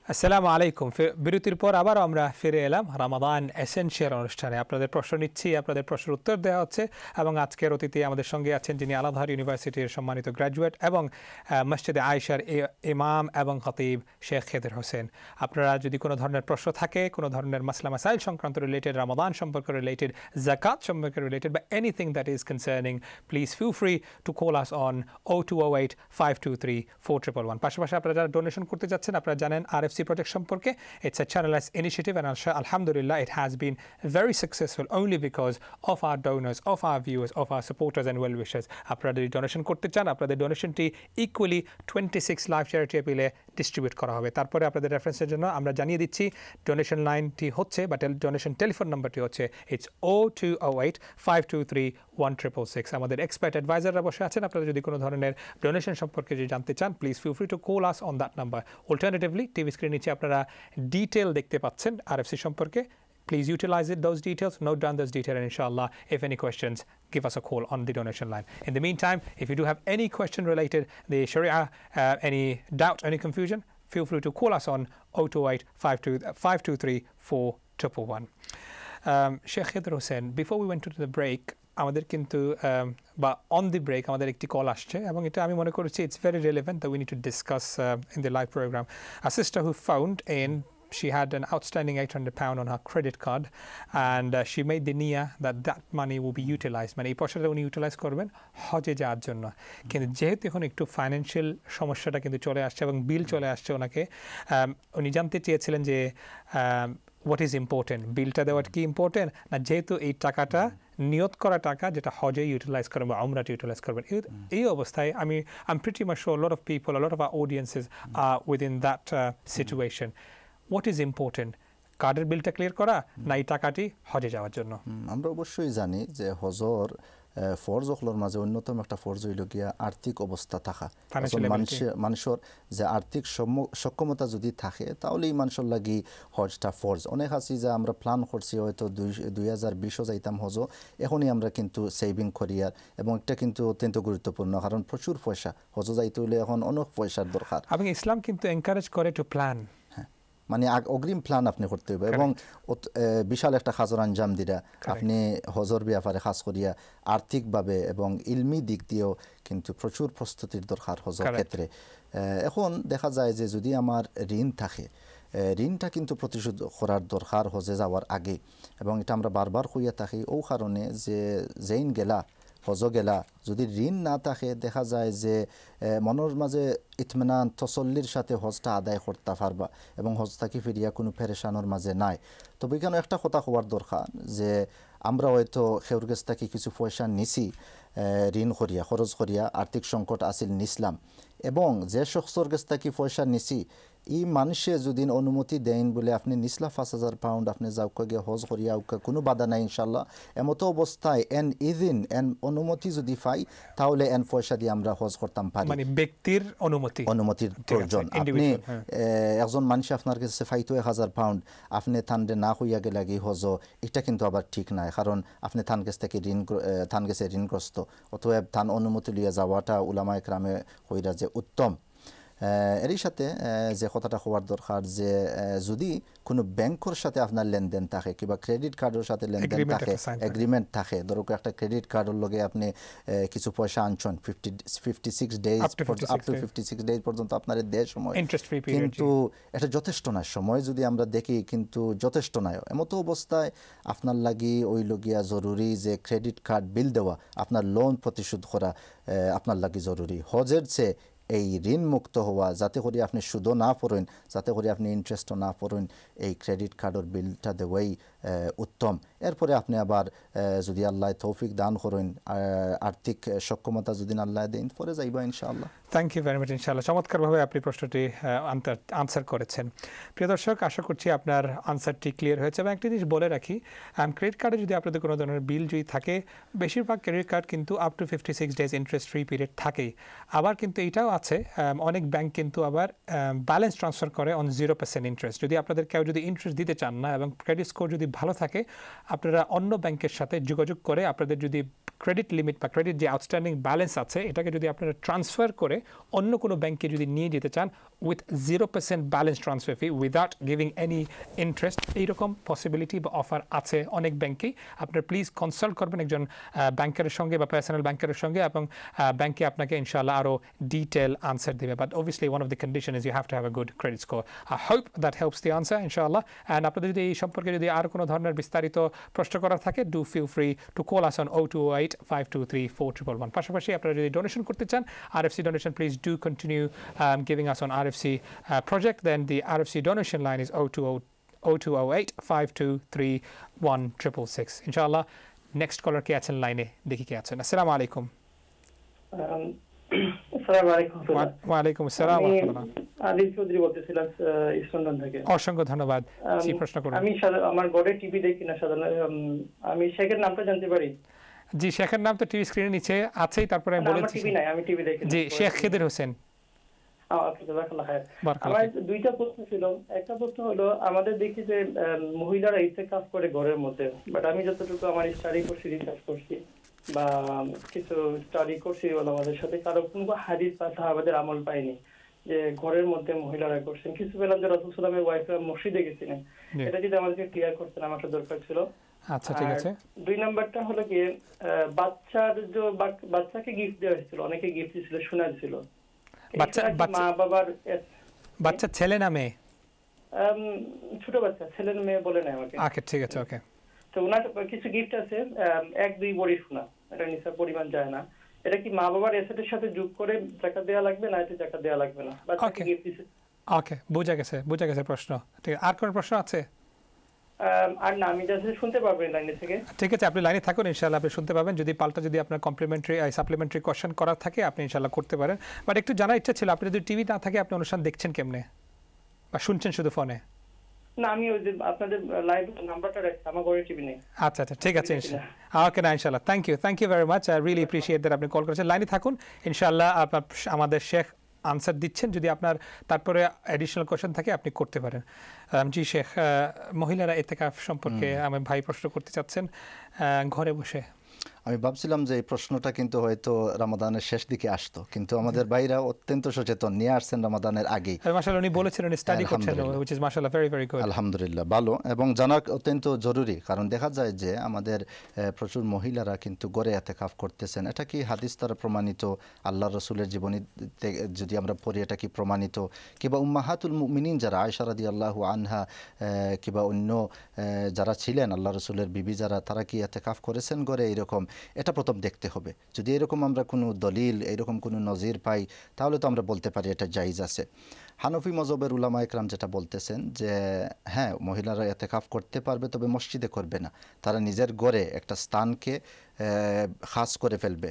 আসসালামু আলাইকুম। বিরতির পর আবার আমরা ফিরে এলাম রামাদান এসেনশিয়াল অনুষ্ঠানে। আপনাদের প্রশ্ন নিচ্ছি, আপনাদের প্রশ্নের উত্তর দেওয়া হচ্ছে এবং আজকের অতিথি আমাদের সঙ্গে আছেন যিনি আল আজহার ইউনিভার্সিটির সম্মানিত গ্র্যাজুয়েট এবং মসজিদে আয়েশার ইমাম এবং খতিব শেখ খেদের হোসেন। আপনারা যদি কোনো ধরনের প্রশ্ন থাকে, কোনো ধরনের মাসলা মাসাইল সংক্রান্ত রিলেটেড, রামাদান সম্পর্কে রিলেটেড, জাকাত সম্পর্কে রিলেটেড বা anything that is concerning, please feel free to call us on 0208 523 4111। পাশাপাশি আপনারা যারা ডোনেশন করতে যাচ্ছেন, আপনারা জানেন RFC project সম্পর্কে, it's a channelized initiative and alhamdulillah it has been very successful only because of our donors, of our viewers, of our supporters and well wishers. আপনারা যদি ডোনেশন করতে চান, আপনাদের ডোনেশনটি ইকুয়ালি 26 লাইভ চ্যারিটি অ্যাপিলে distribute করা হবে। তারপরে আপনাদের রেফারেন্সের জন্য আমরা জানিয়ে দিচ্ছি ডোনেশন লাইনটি হচ্ছে বা ডোনেশন টেলিফোন নাম্বারটি হচ্ছে it's 0208 523 1666। আমাদের এক্সপার্ট অ্যাডভাইজাররা বসে আছেন। আপনারা যদি কোনো ধরনের ডোনেশন সম্পর্কে যদি জানতে চান, please feel free to call us on that number. Alternatively TV screen নিচে আপনারা ডিটেল দেখতে পাচ্ছেন RFC সম্পর্কে। Please utilize those details, note down those details, and inshallah, if any questions, give us a call on the donation line. In the meantime, if you do have any question related the Sharia, any doubt, any confusion, feel free to call us on 0208 523 4111. Sheikh Khidr Hussain, before we went to the break, আমাদের কিন্তু বা on the break আমাদের একটি call আসছে এবং এটা আমি মনে করছি it's very relevant that we need to discuss in the live program. A sister who found in she had an outstanding £800 on her credit card and she made the niyyah that that money will be utilized, মানে এই পয়সাটা উনি utilise করবেন হজে যাওয়ার জন্য। কিন্তু যেহেতু এখন একটু ফাইন্যান্সিয়াল সমস্যাটা কিন্তু চলে আসছে এবং বিল চলে আসছে ওনাকে, উনি জানতে চেয়েছিলেন যে হোয়াট ইজ ইম্পর্টেন্ট, বিলটা দেওয়াটা কি ইম্পর্টেন্ট না যেহেতু এই টাকাটা নিয়ত করা টাকা যেটা হজে ইউটিলাইজ করবেন বা উমরাতে ইউটিলাইজ করবেন। এই অবস্থায় I am pretty much sure lot of people, lot of our audiences are within that situation. What is important, কার্ডের বিলটা ক্লিয়ার করা না এই টাকাটি হজে যাওয়ার জন্য? আমরা অবশ্যই জানি যে হজর ফরজ হলোর মাঝে অন্যতম একটা ফরজ হইল গিয়া আর্থিক অবস্থা থাকা। মানুষের যে আর্থিক সক্ষমতা যদি থাকে তাহলে এই মানুষের লাগি হজটা ফরজ। অনেক আছে যে আমরা প্ল্যান করছি হয়তো 2020 যাইতাম হজ, এখনই আমরা কিন্তু সেভিং করিয়ার এবং এটা কিন্তু অত্যন্ত গুরুত্বপূর্ণ কারণ প্রচুর পয়সা হজ যাইতে হলে এখন অনেক পয়সার দরকার। এবং ইসলাম কিন্তু এনকারেজ করে টু প্ল্যান, মানে অগ্রিম প্ল্যান আপনি করতে হবে এবং বিশাল একটা খাজর আঞ্জাম দিরা আপনি হজর ব্যাপারে খাস করিয়া আর্থিকভাবে এবং ইলমি দিক দিয়েও কিন্তু প্রচুর প্রস্তুতির দরকার হজর ক্ষেত্রে। এখন দেখা যায় যে যদি আমার ঋণ থাকে, ঋণটা কিন্তু প্রতিশোধ করার দরকার হজে যাওয়ার আগে এবং এটা আমরা বারবার হইয়া থাকি ও কারণে যে যেইন গেলা হজ গেলা যদি ঋণ না থাকে দেখা যায় যে মনের মাঝে ইতমিনান তসল্লির সাথে হজটা আদায় করতে পারবা এবং হজ থাকি ফিরিয়া কোনো পেরেশানোর মাঝে নাই। তবে এখানে একটা কথা হওয়ার দরকার যে আমরা হয়তো খেউর কাছ থেকে কিছু পয়সা নিছি ঋণ করিয়া খরচ করিয়া, আর্থিক সংকট আসিল নিসলাম এবং যে শখসর কাছ থেকে পয়সা নিছি এই মানুষে যদি অনুমতি দেন বলে আপনি নিসলা 5,000 পাউন্ড আপনি যাওকা গিয়ে হজ করিয়া কোনো বাধা নাই ইনশাল্লাহ। এমতো অবস্থায় অনুমতি যদি পাই তাহলে পয়সা দিয়ে আমরা হজ করতাম পারি, মানে ব্যক্তির অনুমতির প্রয়োজন। আপনি একজন মানুষ আপনার কাছে ফাইতো 1,000 পাউন্ড আপনি থানডে না হইয়া গেলে গিয়ে হজ, এটা কিন্তু আবার ঠিক নাই কারণ আপনি থান কাছ থেকে থান গেছে ঋণগ্রস্ত। অতএব থান অনুমতি লিয়ে যাওয়াটা উলামা একরামে হইরা যে উত্তম। এরই সাথে যে কথাটা হওয়ার দরকার যে যদি কোনো ব্যাংকের সাথে আপনার লেনদেন থাকে কিংবা ক্রেডিট কার্ডের সাথে লেনদেন থাকে, এগ্রিমেন্ট থাকে, ধরো একটা ক্রেডিট কার্ডের লগে আপনি কিছু পয়সা আনছেন 56 ডেজ আপ টু 56 ডেজ পর্যন্ত আপনার দেয় সময়, কিন্তু এটা যথেষ্ট নয়। সময় যদি আমরা দেখি কিন্তু যথেষ্ট নয়। এমতো অবস্থায় আপনার লাগি ওই লগিয়া জরুরি যে ক্রেডিট কার্ড বিল দেওয়া, আপনার লোন পরিশোধ করা আপনার লাগি জরুরি। হজের চেয়ে এই ঋণ মুক্ত হওয়া, যাতে করে আপনি সুদও না পড়েন, যাতে করে আপনি ইন্টারেস্টও না পড়েন, এই ক্রেডিট কার্ডের বিলটা দেওয়াই উত্তম। এরপরে আপনি আবার যদি আল্লাহ তৌফিক দান করেন, আর্থিক সক্ষমতা যদি আল্লাহ দেন, পরে যাইবা ইনশাআল্লাহ। Thank you very much. ইনশাআল্লাহ চমৎকারভাবে আপনি প্রশ্নটি আনসার করেছেন। প্রিয় দর্শক, আশা করছি আপনার আনসারটি ক্লিয়ার হয়েছে। এবং একটি জিনিস বলে রাখি, ক্রেডিট কার্ডে যদি আপনাদের কোনো ধরনের বিল যদি থাকে, বেশিরভাগ ক্রেডিট কার্ড কিন্তু up to 56 days interest free period থাকেই। আবার কিন্তু এটাও আছে, অনেক ব্যাংক কিন্তু আবার ব্যালেন্স ট্রান্সফার করে অন 0% ইন্টারেস্ট। যদি আপনাদের কেউ যদি ইন্টারেস্ট দিতে চান না এবং ক্রেডিট স্কোর যদি ভালো থাকে, আপনারা অন্য ব্যাংকের সাথে যোগাযোগ করে আপনাদের যদি ক্রেডিট লিমিট বা ক্রেডিট যে আউটস্ট্যান্ডিং ব্যালেন্স আছে এটাকে যদি আপনারা ট্রান্সফার করে অন্য কোনো ব্যাংকে যদি নিয়ে যেতে চান, with 0% balance transfer fee without giving any interest, এইরকম পসিবিলিটি বা অফার আছে অনেক ব্যাংকেই। আপনারা প্লিজ কনসাল্ট করবেন একজন ব্যাংকারের সঙ্গে বা পার্সোনাল ব্যাংকারের সঙ্গে, এবং ব্যাংকে আপনাকে ইনশাআল্লাহ আরও ডিটেল আনসার দেবে। But obviously one of the condition is you have to have a good credit score. I hope that helps the answer ইনশাআল্লাহ। অ্যান্ড আপনাদের যদি এই সম্পর্কে যদি আর কোনো ধরনের বিস্তারিত প্রশ্ন করার থাকে, do feel free to call us on 0208-523-4111। পাশাপাশি আপনারা যদি ডোনেশন করতে চান, RFC donation, please do continue giving us on RFC project. Then the RFC donation line is 0208-523-1666. Inshallah, next caller ke achen line e dekhi ke achen. Assalamu alaikum. আসসালামু আলাইকুম। ওয়া আলাইকুম আসসালাম ওয়া রাহমাতুল্লাহ। আলী চৌধুরী বলতেছিলাম ইস্টলন্ডন থেকে। অসংখ্য ধন্যবাদ। জি, প্রশ্ন করুন। আমি আমার ঘরে টিভি দেখি না সাধারণত। আমি শেখের নামটা জানতে পারি? জি, শেখের নাম তো টিভি স্ক্রিনে নিচে আছেই, তারপরে আমি বলেছি। আমার টিভি নাই, আমি টিভি দেখি। জি, শেখ খিদির হোসেন। ওকে, জাযাকাল্লাহ খায়ের। আমার দুইটা প্রশ্ন ছিল। একটা প্রশ্ন হলো, আমাদের দেখি যে মহিলারা ইতিকাফ করে ঘরের মধ্যে, বাট আমি যতটুকু আমার স্টাডি করছি, রিসার্চ করছি বা কিছু স্টাডি করছি আমাদের সাথে, কারো কোনো হাদিস বা সাহাবাদের আমল পাইনি যে ঘরের মধ্যে মহিলারা করছেন। কিছু পেলাম যে রাসূল সাল্লাল্লাহু আলাইহি ওয়াসাল্লাম মসজিদে গেছিলেন। এটা যদি আমাদেরকে ক্লিয়ার করতেন, আমার দরকার ছিল। আচ্ছা, ঠিক আছে। দুই নাম্বারটা হলো কি, বাচ্চাকে গিফট দেওয়া হয়েছিল, অনেকে গিফট দিয়েছিল, শোনা ছিল। মা বাবার বাচ্চা ছেলে না মেয়ে? ছোট বাচ্চা, ছেলে না মেয়ে বলে না আমাকে। ওকে, ঠিক আছে, ওকে। তো ওনার কিছু গিফট আছে, 1-2 বড়ি শোনা, এটা নিশ্চয় পরিমাণ যায় না। এটা কি মা বাবার এসেটের সাথে যোগ করে জাকাত দেওয়া লাগবে, না এটা জাকাত দেওয়া লাগবে না? বাচ্চাকে গিফট দিয়েছে। ওকে, বুঝা গেছে প্রশ্ন। ঠিক আছে, আর কোন প্রশ্ন আছে? আর না, আমি জাস্ট শুনতে পারবেন লাইনে থেকে। ঠিক আছে, আপনি লাইনে থাকুন, ইনশাআল্লাহ আপনি শুনতে পাবেন। যদি আপনার কমপ্লিমেন্টারি সাপ্লিমেন্টারি কোশ্চেন করার থাকে, আপনি ইনশাআল্লাহ করতে পারেন। বাট একটু জানার ইচ্ছা ছিল, আপনি যদি টিভি না থাকে, আপনি অনুষ্ঠান দেখছেন কেমনে বা শুনছেন শুধু ফোনে? না, আমি ওই যে আপনাদের লাইভ নাম্বারটা রাখছি, আমার ঘরে টিভি নেই। আচ্ছা, ঠিক আছে, ইনশাআল্লাহ। ওকে, না, ইনশাআল্লাহ। Thank you very much. I really appreciate that আপনি কল করেছেন। লাইনে থাকুন, ইনশাআল্লাহ আমাদের শেখ আনসার দিচ্ছেন। যদি আপনার তারপরে অ্যাডিশনাল কোশ্চেন থাকে, আপনি করতে পারেন। জি শেখ, মহিলারা ইতিকাফ সম্পর্কে আমার ভাই প্রশ্ন করতে চাচ্ছেন ঘরে বসে। আমি ভাবছিলাম যে এই প্রশ্নটা কিন্তু হয়তো রমাদানের শেষ দিকে আসতো, কিন্তু আমাদের ভাইরা অত্যন্ত সচেতন, নিয়ে আসছেন রমাদানের আগেই। মাশাআল্লাহ, উনি বলেছেন উনি স্টাডি করছেন, which is মাশাআল্লাহ ভেরি ভেরি গুড। আলহামদুলিল্লাহ, ভালো এবং জানা অত্যন্ত জরুরি। কারণ দেখা যায় যে আমাদের প্রচুর মহিলারা কিন্তু গড়ে ইতিকাফ করতেছেন। এটা কি হাদিস দ্বারা প্রমাণিত? আল্লাহর রাসূলের জীবনীতে যদি আমরা পড়ি, এটা কি প্রমাণিত? কিংবা উম্মাহাতুল মুমিনিন যারা, আয়েশা রাদিয়াল্লাহু আনহা কিংবা অন্য যারা ছিলেন আল্লাহর রাসূলের বিবি যারা, তারা কি ইতিকাফ করেছেন গড়ে? এরকম এটা প্রথম দেখতে হবে। যদি এরকম আমরা কোনো দলিল, এরকম কোনো নজির পাই, তাহলে তো আমরা বলতে পারি এটা জায়েজ আছে। হানফি মযহবের উলামা ইকরাম যেটা বলতেছেন যে হ্যাঁ, মহিলারা ইতিকাফ করতে পারবে, তবে মসজিদে করবে না। তারা নিজের ঘরে একটা স্থানকে খাস করে ফেলবে,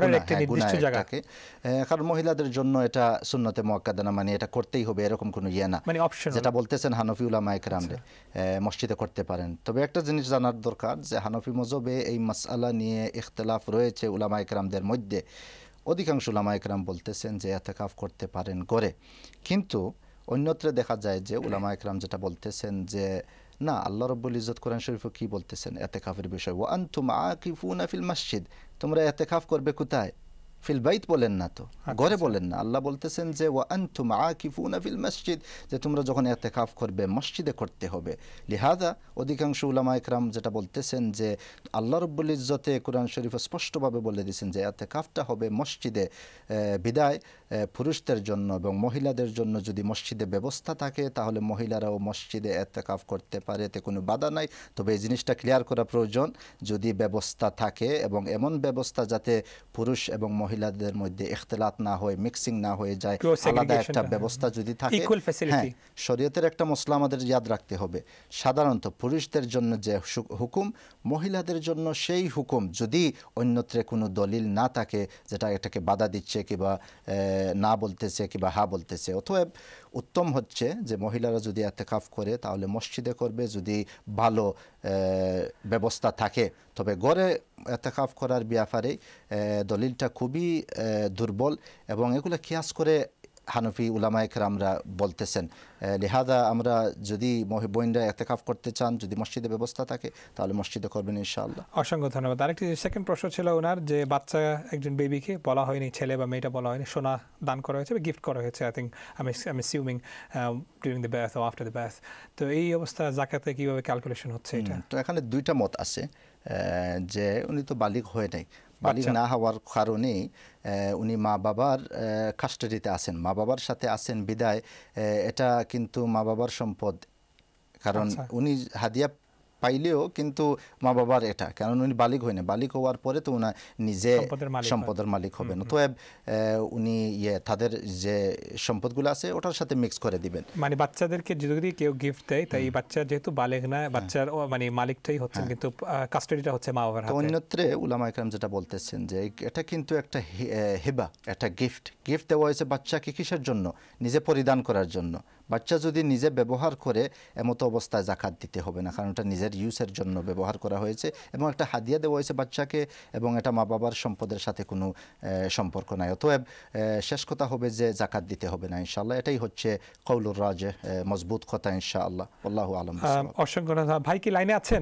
কারণ মহিলাদের জন্য এটা সুন্নতে মুআক্কাদা না, মানে এটা করতেই হবে এরকম কোনো ইয়ে না, যেটা বলতেছেন হানফি উলামা ইকরাম মসজিদে করতে পারেন। তবে একটা জিনিস জানার দরকার যে হানফি মযহবে এই মাসআলা নিয়ে ইখতিলাফ রয়েছে উলামা ইকরামদের মধ্যে। অধিকাংশ উলামা ইকরাম বলতেছেন যে ইতিকাফ করতে পারেন করে, কিন্তু অন্যত্র দেখা যায় যে উলামা ইকরাম যেটা বলতেছেন যে না, আল্লাহ রাব্বুল ইজ্জত কোরআন শরীফে কি বলতেছেন ইতিকাফের বিষয়? ওয়া আনতুম আকিফুনা ফিল মসজিদ, তোমরা ইতিকাফ করবে কোথায়? ফিল বাইত বলেন না, তো ঘরে বলেন না। আল্লাহ বলতেছেন যে ওয়া আনতুম আকিফুনা ফিল মসজিদ, যে তোমরা যখন ইতিকাফ করবে মসজিদে করতে হবে। লিহাযা অধিকাংশ উলামা ইকরাম যেটা বলতেছেন যে আল্লাহ রাব্বুল ইজ্জতে কোরআন শরীফে স্পষ্টভাবে বলে দিয়েছেন যে ইতিকাফটা হবে মসজিদে। বিদায় পুরুষদের জন্য এবং মহিলাদের জন্য যদি মসজিদে ব্যবস্থা থাকে, তাহলে মহিলারাও মসজিদে ইতিকাফ করতে পারে, এতে কোনো বাধা নাই। তবে এই জিনিসটা ক্লিয়ার করা প্রয়োজন, যদি ব্যবস্থা থাকে এবং এমন ব্যবস্থা যাতে পুরুষ এবং মহিলাদের মধ্যে ইখতিলাত না হয়, মিক্সিং না হয়ে যায়, আলাদা একটা ব্যবস্থা যদি থাকে। হ্যাঁ, শরীয়তের একটা মসলা আমাদের ইয়াদ রাখতে হবে, সাধারণত পুরুষদের জন্য যে হুকুম, মহিলাদের জন্য সেই হুকুম, যদি অন্যত্রে কোনো দলিল না থাকে যেটা এটাকে বাধা দিচ্ছে কিংবা না বলতেছে কিংবা হা বলতেছে। অতএব উত্তম হচ্ছে যে মহিলারা যদি ইতিকাফ করে তাহলে মসজিদে করবে, যদি ভালো ব্যবস্থা থাকে। তবে ঘরে ইতিকাফ করার ব্যাপারে দলিলটা খুবই দুর্বল এবং এগুলো কিয়াস করে হানফি উলামা ইকরামরা বলতেছেন। লিহাদা আমরা যদি বোনরা ইতিকাফ করতে চান, যদি মসজিদে ব্যবস্থা থাকে তাহলে মসজিদে করবেন ইনশাআল্লাহ। অসংখ্য ধন্যবাদ। আরেকটি সেকেন্ড প্রশ্ন ছিল ওনার যে বাচ্চা একজন বেবিকে বলা হয়নি, ছেলে বা মেয়েটা বলা হয়নি, সোনা দান করা হয়েছে বা গিফট করা হয়েছে, আই থিঙ্ক আমি assuming during the birth or after the birth. তো এই অবস্থা যাকাতে কিভাবে ক্যালকুলেশন হচ্ছে এটা? তো এখানে দুইটা মত আছে, যে উনি তো বালিগ হয়ে নাই, বালিগ না হওয়ার কারণে উনি মা বাবার কাস্টাডিতে আছেন, মা বাবার সাথে আছেন বিদায় এটা কিন্তু মা বাবার সম্পদ, কারণ উনি হাদিয়া পাইলেও কিন্তু মা বাবার এটা, কারণ উনি বালিগ হয় না, বালিগ হওয়ার পরে তো উনি নিজে সম্পদের মালিক হবেন, তো উনি তাদের যে সম্পদগুলো আছে ওটার সাথে মিক্স করে দিবেন। মানে বাচ্চাদেরকে যদি কেউ গিফট দেয় তাই বাচ্চা যেহেতু বালিগ না, বাচ্চার মানে মালিকটাই হচ্ছেন, কিন্তু কাস্টাডিটা হচ্ছে মা বাবার হাতে। অন্যত্রে উলামা ইকরাম যেটা বলতেছেন যে এটা কিন্তু একটা হিবা, একটা গিফট দেওয়া হয়েছে বাচ্চাকে কিসের জন্য? নিজে পরিধান করার জন্য। বাচ্চা যদি নিজে ব্যবহার করে এমতো অবস্থায় জাকাত দিতে হবে না, কারণ এটা নিজের ইউজের জন্য ব্যবহার করা হয়েছে এবং একটা হাদিয়া দেওয়া হয়েছে বাচ্চাকে, এবং এটা মা বাবার সম্পদের সাথে কোনো সম্পর্ক নাই। অতএব শেষ কথা হবে যে জাকাত দিতে হবে না ইনশাআল্লাহ, এটাই হচ্ছে কওলুর রাজিহ, মজবুত কথা ইনশাআল্লাহ। আল্লাহু আলাম। অসংখ্য ধন্যবাদ। ভাই কি লাইনে আছেন?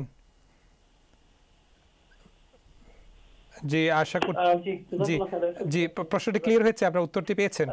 জি, আশা করি জি প্রশ্নটি ক্লিয়ার হয়েছে, আপনার উত্তরটি পেয়েছেন?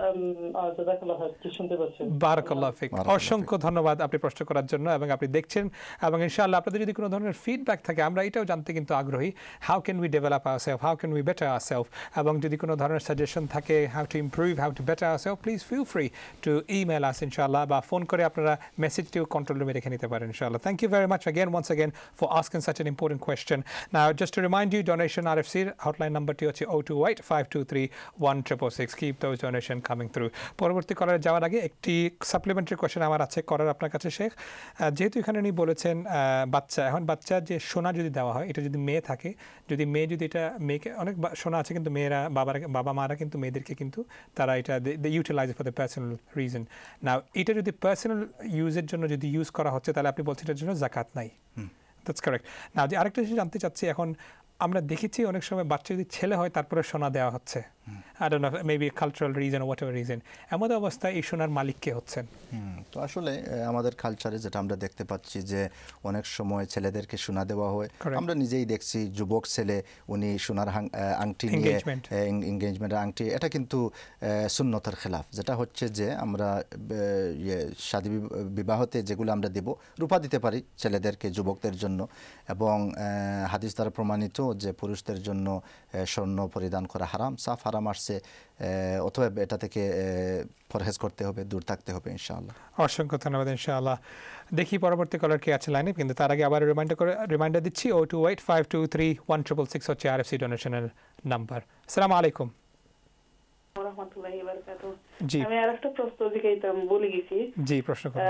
বারাকাল্লাহু ফিক। অসংখ্য ধন্যবাদ আপনি প্রশ্ন করার জন্য, এবং আপনি দেখছেন, এবং ইনশাআল্লাহ আপনাদের যদি কোনো ধরনের ফিডব্যাক থাকে আমরা এটাও জানতে কিন্তু আগ্রহী, how can we develop ourself, how can we better ourself, এবং যদি কোনো ধরনের সাজেশন থাকে how to improve, how to better ourself, please feel free to email us ইনশাআল্লাহ, বা ফোন করে আপনারা মেসেজটিও কন্ট্রোল রুমে রেখে নিতে পারেন ইনশাআল্লাহ। Thank you very much once again for asking such an important question. Now just to remind you, donation RFC hotline number টি হচ্ছে 028-523-1666. Keep those donation coming through. পরবর্তী কলারে যাওয়ার আগে একটি সাপ্লিমেন্টারি কোয়েশ্চেন আমার আছে করার আপনার কাছে শেখ। যেহেতু এখানে উনি বলেছেন বাচ্চা, এখন বাচ্চা যে সোনা যদি দেওয়া হয়, এটা যদি মেয়ে থাকে, যদি মেয়ে যদি এটা মেয়েকে, অনেক সোনা আছে কিন্তু মেয়েরা বাবা মারা কিন্তু মেয়েদেরকে কিন্তু তারা এটা they utilize for the personal reason. Now এটা যদি পার্সোনাল ইউজের জন্য যদি ইউজ করা হচ্ছে তাহলে আপনি বলছেন এটার জন্য জাকাত নাই। That's correct. নাও যে আরেকটা জিনিস জানতে চাচ্ছি, এখন আমরা দেখেছি অনেক সময় বাচ্চা যদি ছেলে হয় তারপরে সোনা দেওয়া হচ্ছে, I don't know, maybe a cultural reason or whatever reason, এমন অবস্থায় এই সোনার মালিক কে হচ্ছেন? তো আসলে আমাদের কালচারে যেটা আমরা দেখতে পাচ্ছি যে অনেক সময় ছেলেদেরকে সোনা দেওয়া হয়, আমরা নিজেই দেখছি যুবক ছেলে উনি সোনার আংটি নিয়ে, এঙ্গেজমেন্টের আংটি, এটা কিন্তু সুন্নতের খেলাফ, যেটা হচ্ছে যে আমরা শাদী বিবাহতে যেগুলো আমরা দেব, রূপা দিতে পারি ছেলেদেরকে, যুবকদের জন্য, এবং হাদিস দ্বারা প্রমাণিত যে পুরুষদের জন্য স্বর্ণ পরিধান করা হারাম, সাফ হারাম আসছে, অতএব এটা থেকে পরহেজ করতে হবে, দূর থাকতে হবে ইনশাআল্লাহ। অসংখ্য ধন্যবাদ ইনশাআল্লাহ। দেখি পরবর্তী কলার কে আছে লাইনে, কিন্তু তার আগে আবার রিমাইন্ডার দিচ্ছি 028-523-1666 হচ্ছে আরএফসি ডোনেশনের নাম্বার। আসসালামু আলাইকুম। ওয়া রাহমাতুল্লাহি ওয়া বারাকাতুহু। জি, আমি আরেকটা প্রশ্ন জিজ্ঞাসা বলে গেছি। জি, প্রশ্ন করুন।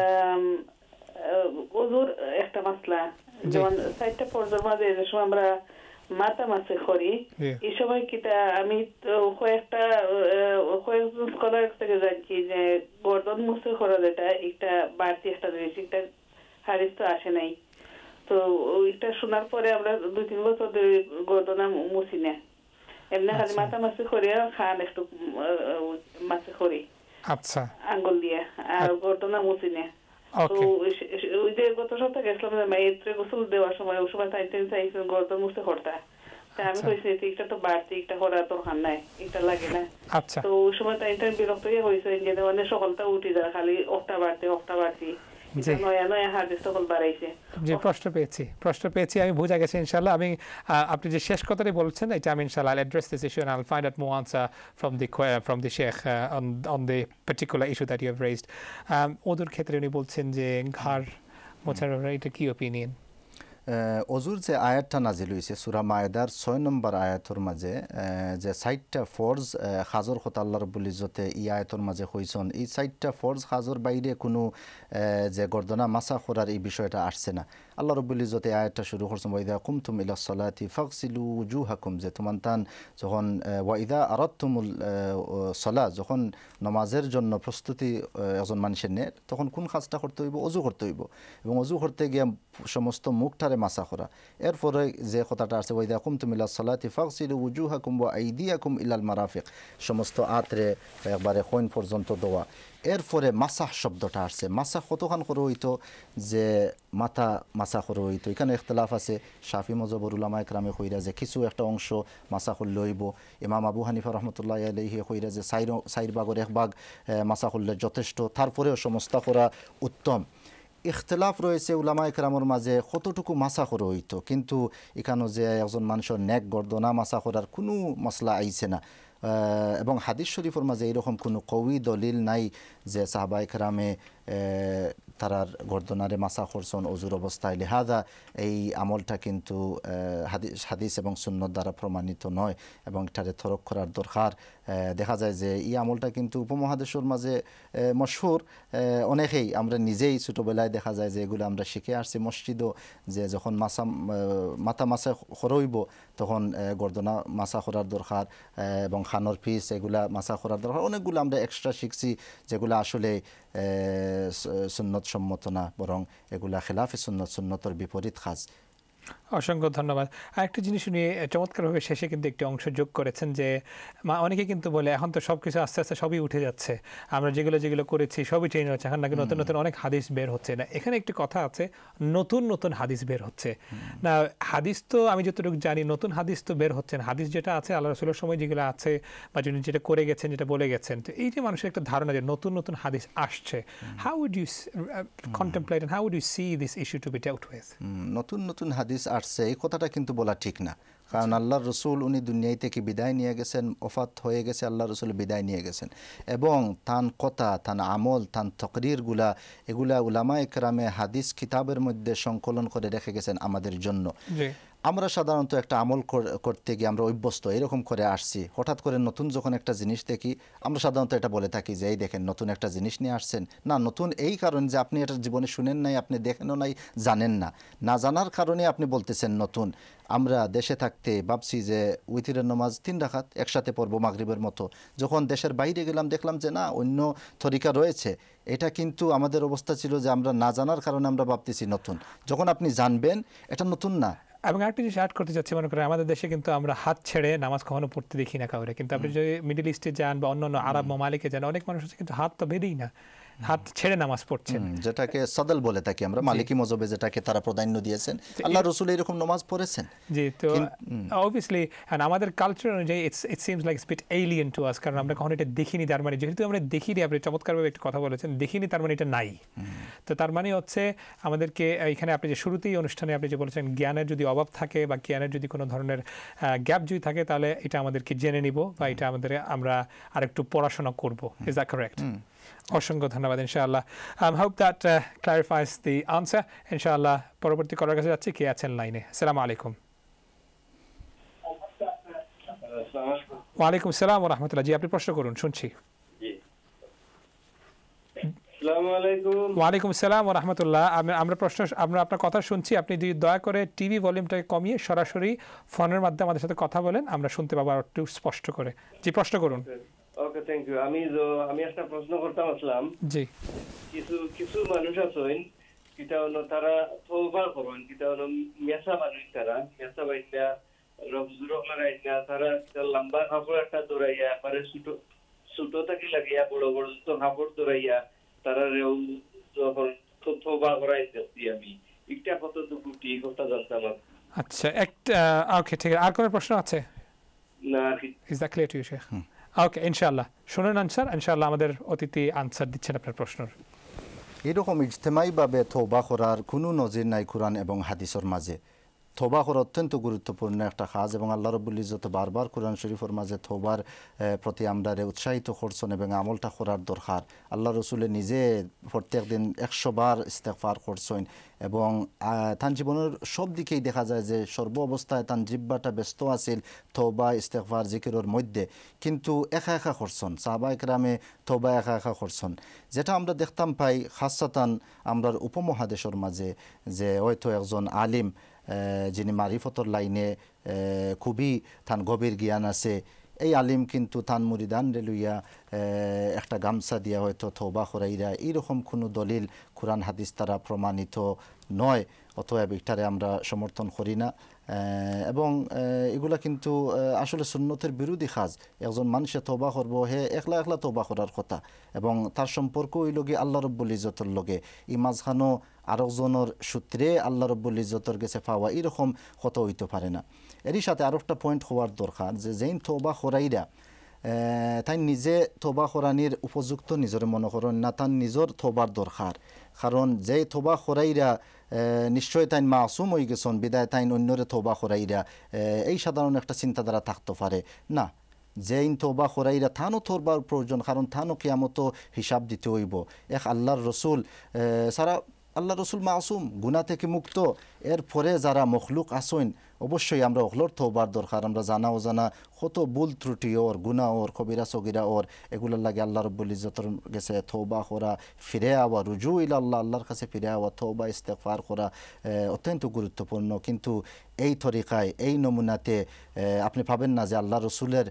ওজুর একটা মাসলা, যেমন সাইটটা ফরজের মাঝে যে সময় আমরা মাথা মাসে করি, এই সময় কিটা আমি তো কয়েকজন স্কলার থেকে জানছি যে গর্দন মুছে করা যেটা একটা বাড়তি একটা জিনিস, একটা হারিস তো আসে নাই, তো ওইটা শোনার পরে আমরা 2-3 বছর ধরে গর্দনা মুছি না, এমনি খালি মাথা মাসে করি, খান একটু মাসে করি, আচ্ছা, আঙ্গুল দিয়ে, আর গর্দনা মুছি না। তো ওই যে গত সপ্তাহে গেছিলাম মায়ের গোসল দেওয়ার সময়, ওই সময় চাইছেন গর্দন মুছে করতে, আমি কইছি এটা তো বাড়তি, একটা করার দরকার নাই, এটা লাগে না। তো ওই সময় তাই বিরক্ত হয়ে হয়েছে যে মানে সকালটা উঠি যায় খালি অফটা বাড়তি নয়া নয়া হাদিস তখন বাড়াইছে। জি, প্রশ্ন পেয়েছি, আমি বুঝা গেছি ইনশাআল্লাহ। আমি আপনি যে শেষ কথাটি বলছেন এটা আমি ইনশাআল্লাহ I'll address this issue and I'll find out more answer from the Sheikh on the particular issue that you have raised. ওদের ক্ষেত্রে উনি বলছেন যে ঘাড় মোছার ব্যাপারে এটা কি ওপিনিয়ন? অজুর যে আয়াতটা নাজিল হয়েছে সূরা মায়েদার 6 নম্বর আয়াতের মাঝে যে 60টা ফরজ হাজর কথা আল্লাহ রাব্বুল ইজ্জতে এই আয়াতের মাঝে হইছেন, এই 60টা ফরজ হাজর বাইরে কোনো যে গর্দনা মাসা করার এই বিষয়টা আসছে না। আল্লাহ রাব্বুল ইজ্জতে আয়াতটা শুরু করছেন ওয়াইদা কুমতুম ইলাস সালাতি ফাগসিলু উজুহাকুম, যে তোমান্তান যখন ওয়াইদা আরাদতুমুল সালাত, যখন নামাজের জন্য প্রস্তুতি একজন মানুষের নেয় তখন কোন কাজটা করতে হইব? অজু করতে হইব, এবং অজু করতে গিয়ে সমস্ত মুখটার এটারে মাসা করা। এরপরে যে কথাটা আছে ওয়াইদা কুমতুম ইলাস সালাতি ফাগসিলু ওয়ুজুহাকুম ওয়া আইদিয়াকুম ইলাল মারাফিক, সমস্ত আতরে একবারে কইন পর্যন্ত দেওয়া। এরপরে মাসাহ শব্দটা আসছে। মাসাহ কতখান করে হইতো যে মাথা মাসা করে হইতো, এখানে ইখতিলাফ আছে। শাফি মযহবুল উলামা ইকরামে কইরা যে কিছু একটা অংশ মাসা করলে হইব। ইমাম আবু হানিফা রহমতুল্লাহি আলাইহি কইরা যে সাইর ভাগের এক ভাগ মাসা করলে যথেষ্ট, তারপরেও সমস্ত করা উত্তম। ইখতিলাফ রয়েছে উলামা ইকরামের মাঝে কতটুকু মাসা করে হইতো, কিন্তু এখানে যে একজন মানুষের নেক গর্দনা মাসা করার কোনো মশলা আইছে না। এবং হাদিস শরীফের মাঝে এরকম কোনো কওয়ি দলিল নাই যে সাহাবা ইকরামে তারার গর্দনারে মাসা করছেন অজুর অবস্থায়। লিহাজা এই আমলটা কিন্তু হাদিস এবং সুন্নত দ্বারা প্রমাণিত নয় এবং এটারে তরক করার দরকার। দেখা যায় যে এই আমলটা কিন্তু উপমহাদেশের মাঝে মশহুর। অনেকেই আমরা নিজেই ছোটোবেলায় দেখা যায় যে এগুলো আমরা শিখে আসছি মসজিদও, যে যখন মাথা মাসা খরইব তখন গর্দনা মাসা করার দরকার এবং খানোর পিস এগুলা মাসা করার দরকার। অনেকগুলো আমরা এক্সট্রা শিখছি যেগুলো আসলে সুন্নত সম্মত না, বরং এগুলা খেলাফে সুন্নতর বিপরীত কাজ। অসংখ্য ধন্যবাদ। আরেকটা জিনিস উনি চমৎকারভাবে শেষে কিন্তু একটি অংশ যোগ করেছেন যে অনেকে কিন্তু বলে এখন তো সব কিছু আস্তে আস্তে সবই উঠে যাচ্ছে, আমরা যেগুলো করেছি সবই চেঞ্জ হচ্ছে, এখন নাকি নতুন নতুন অনেক হাদিস বের হচ্ছে। না, এখানে একটি কথা আছে, নতুন নতুন হাদিস বের হচ্ছে না। হাদিস তো আমি যতটুকু জানি নতুন হাদিস তো বের হচ্ছে না। হাদিস যেটা আছে আল্লাহ রাসূলের সময় যেগুলো আছে বা যিনি যেটা করে গেছেন, যেটা বলে গেছেন, তো এই যে মানুষের একটা ধারণা যে নতুন নতুন হাদিস আসছে, how would you contemplate and how would you see this issue to be dealt with? নতুন নতুন হাদিস আসছে এই কথাটা কিন্তু বলা ঠিক না, কারণ আল্লাহর রসুল উনি দুনিয়ায় থেকে বিদায় নিয়ে গেছেন, ওফাত হয়ে গেছে, আল্লাহ রসুল বিদায় নিয়ে গেছেন এবং তান কথা, তান আমল, তান তকরিরগুলা এগুলা উলামা ইকরামে হাদিস কিতাবের মধ্যে সংকলন করে রেখে গেছেন আমাদের জন্য। আমরা সাধারণত একটা আমল করতে গিয়ে আমরা অভ্যস্ত এরকম করে আসছি, হঠাৎ করে নতুন যখন একটা জিনিস দেখি আমরা সাধারণত এটা বলে থাকি যে এই দেখেন নতুন একটা জিনিস নিয়ে আসছেন। না, নতুন এই কারণে যে আপনি এটা জীবনে শুনেন নাই, আপনি দেখেনও নাই, জানেন না, না জানার কারণে আপনি বলতেছেন নতুন। আমরা দেশে থাকতে ভাবছি যে উইতিরের নামাজ 3 রাকাত একসাথে পড়বো মাগরিবের মতো, যখন দেশের বাইরে গেলাম দেখলাম যে না, অন্য তরিকা রয়েছে। এটা কিন্তু আমাদের অবস্থা ছিল যে আমরা না জানার কারণে আমরা ভাবতেছি নতুন, যখন আপনি জানবেন এটা নতুন না। এবং একটা জিনিস অ্যাড করতে চাচ্ছি, মনে করেন আমাদের দেশে কিন্তু আমরা হাত ছেড়ে নামাজ কখনো পড়তে দেখি না কাউরে, কিন্তু আপনি যদি মিডল ইস্টে যান বা অন্যান্য আরব মামালিকে যান, অনেক মানুষ আছে কিন্তু হাত তো বেঁধেই না, হাত ছেড়ে নামাজ পড়ছেন, যেটাকে সাদল বলে থাকি আমরা, মালিকি মযহবে যেটাকে তারা প্রাধান্য দিয়েছেন। আল্লাহ রাসূল এরকম নামাজ পড়েছেন। জি, তো অবভিয়াসলি আমাদের কালচার অনুযায়ী it seems like bit alien to us, কারণ আমরা কখনো এটা দেখিনি। তার মানে যেহেতু আমরা দেখিনি, আপনি চমৎকারভাবে একটা কথা বলেছেন, দেখিনি তার মানে এটা নাই। তো তার মানে হচ্ছে আমাদেরকে এখানে আপনি যে শুরুতেই অনুষ্ঠানে আপনি যে বলেছেন জ্ঞানের যদি অভাব থাকে বা জ্ঞানের যদি কোনো ধরনের গ্যাপ যদি থাকে, তাহলে এটা আমাদেরকে জেনে নিব বা এটা আমরা আরেকটু পড়াশোনা করব। Is that correct? অসংখ্য ধন্যবাদ। ইনশাআল্লাহ hope that clarifies the answer. ইনশাআল্লাহ পরবর্তী করার কাছে যাচ্ছি। কে আছেন লাইনে? আসসালামু আলাইকুম। ওয়ালাইকুম আসসালাম ওয়া রাহমাতুল্লাহ। জি, আপনি প্রশ্ন করুন, শুনছি। ওয়ালাইকুম আসসালাম ওয়া রাহমাতুল্লাহ। আমরা আপনার কথা শুনছি। আপনি যদি দয়া করে টিভি ভলিউমটাকে কমিয়ে সরাসরি ফোনের মাধ্যমে আমাদের সাথে কথা বলেন, আমরা শুনতে পাবো আর একটু স্পষ্ট করে। জি, প্রশ্ন করুন। Okay, thank you. আমি একটা প্রশ্ন করতে আসলাম। জি, কিছু মানুষ আছেন কিটা হলো তারা তওবা করেন, কিটা হলো মেসা মানুষ, তারা মেসা বাইনা রবজুর লাগাইনা, তারা লম্বা কাপড় একটা দৌড়াইয়া একবারে ছোট থেকে লাগিয়া বড় বড় কাপড় দৌড়াইয়া তারা যখন তওবা করাই দেখছি আমি, একটা কতটুকু ঠিক কথা জানতাম। আচ্ছা, একটা ওকে, ঠিক আছে। আর কোনো প্রশ্ন আছে? না। Is that clear to you Sheikh? Okay, ইনশাআল্লাহ শুনুন আনসার। ইনশাআল্লাহ আমাদের অতিথি আনসার দিচ্ছেন আপনার প্রশ্নের। এরকম ইজতেমাইভাবে তওবা করার কোনো নজির নাই কোরআন এবং হাদিসের মাঝে। তওবা করা অত্যন্ত গুরুত্বপূর্ণ একটা কাজ এবং আল্লাহ রাব্বুল ইজ্জত বারবার কোরআন শরীফের মাঝে তওবার প্রতি আমরা উৎসাহিত করছেন এবং আমলটা করার দরকার। আল্লাহ রসুলে নিজে প্রত্যেক দিন 100 বার ইস্তেগফার করছেন এবং তার জীবনের সব দিকেই দেখা যায় যে সর্ব অবস্থায় তার জিহ্বাটা ব্যস্ত আছিল তওবা ইস্তেগফার জিকিরের মধ্যে, কিন্তু একা একা করছেন। সাহাবা ইকরামে তওবা একা একা করছেন, যেটা আমরা দেখতাম পাই খাসসাতান আমরার উপমহাদেশের মাঝে, যে হয়তো একজন আলিম যিনি মারিফতর লাইনে খুবই তান গভীর জ্ঞান আছে, এই আলিম কিন্তু তান মুরিদান লইয়া একটা গামছা দিয়া হয়তো তওবা করাইরা, এইরকম কোনো দলিল কোরআন হাদিস দ্বারা প্রমাণিত নয়, অতএব এটারে আমরা সমর্থন করি না। এবং এগুলা কিন্তু আসলে সুন্নতের বিরোধী কাজ। একজন মানুষে তওবা করবো, হে একলা একলা তওবা করার কথা, এবং তার সম্পর্ক ওই লগে আল্লাহ রব্বুল ইজ্জতের লগে, এই মাঝখানো আরেকজনের সূত্রে আল্লাহ রব্বুল ইজ্জতের কাছে পাওয়া এরকম কত হইতে পারে না। এরই সাথে আরও একটা পয়েন্ট হওয়ার দরকার যে যেই তওবা করাইরা তাই নিজে তওবা করানির উপযুক্ত নিজরে মনে করেন না, তার নিজের তওবার দরকার। কারণ যেই তওবা করাইরা নিশ্চয় তাই মাসুম হয়ে গেছেন, বিদায় তাই অন্যরে তওবা করাইরা এই সাধারণ একটা চিন্তাধারা থাকতে পারে না। যেই তওবা করাইরা থানও তওবার প্রয়োজন, কারণ থানও কিয়ামত হিসাব দিতে হইব। এক আল্লাহর রসুল সারা আল্লাহ রসুল মাসুম, গুনাহ থেকে মুক্ত। এরপরে যারা মখলুক আসেন অবশ্যই আমরা ওগুলোর তওবার দরকার। আমরা জানা অজানা কত ভুল ত্রুটি ওর, গুনাহ ওর, কবিরা সগিরা ওর, এগুলোর লাগে আল্লাহ রব্বুল ইজ্জতের কাছে তওবা করা, ফিরে আওয়া, রুজু ইলা আল্লাহ, আল্লাহর কাছে ফিরে আওয়া, তওবা ইস্তেগফার করা অত্যন্ত গুরুত্বপূর্ণ। কিন্তু এই তরিকায় এই নমুনাতে আপনি পাবেন না যে আল্লাহ রসুলের